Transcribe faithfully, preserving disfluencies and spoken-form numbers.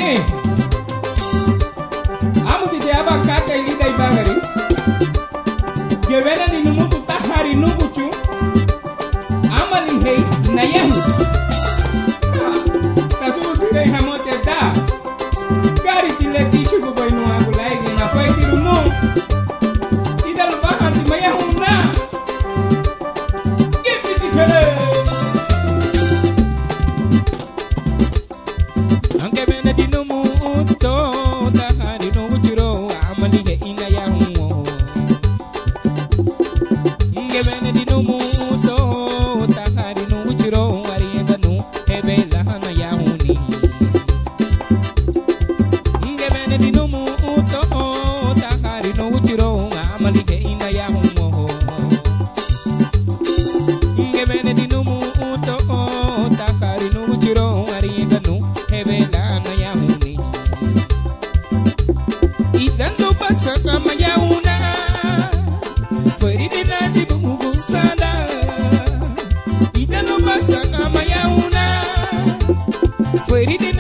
ne amuti de aba kaka ili dai bagari gewena ni numutu tahari nubuchu amali hei na yahu tasuru sire hamote da gari tile tishu go boy no agulai na fai diru no idal bahanti Mayahunan Guifity chale anke bena dinu muto tahari no uchiro amali he ina yahu anke bena dinu muto tahari no uchiro ari edanu hebe lahana yahuni anke bena dinu muto tahari no uchiro amali he ina yahu anke bena dinu muto tahari no uchiro ari edanu hebe lahana yahuni idando pasaka Mayahunan Feride di bungu sada idando pasaka Mayahunan Feride